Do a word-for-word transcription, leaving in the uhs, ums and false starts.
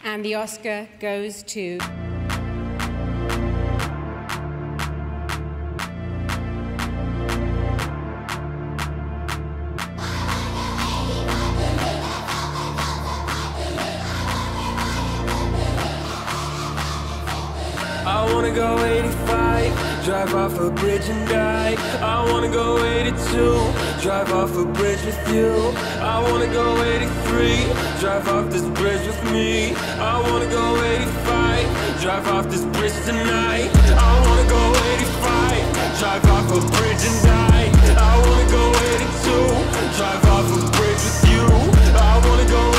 And the Oscar goes to... I wanna go eighty-five, drive off a bridge and die. I wanna go eighty-two, drive off a bridge with you. I wanna go eighty-three, drive off this bridge with me. I wanna go eighty-five, drive off this bridge tonight. I wanna go eighty-five, drive off a bridge and die. I wanna go eighty-two, drive off a bridge with you. I wanna go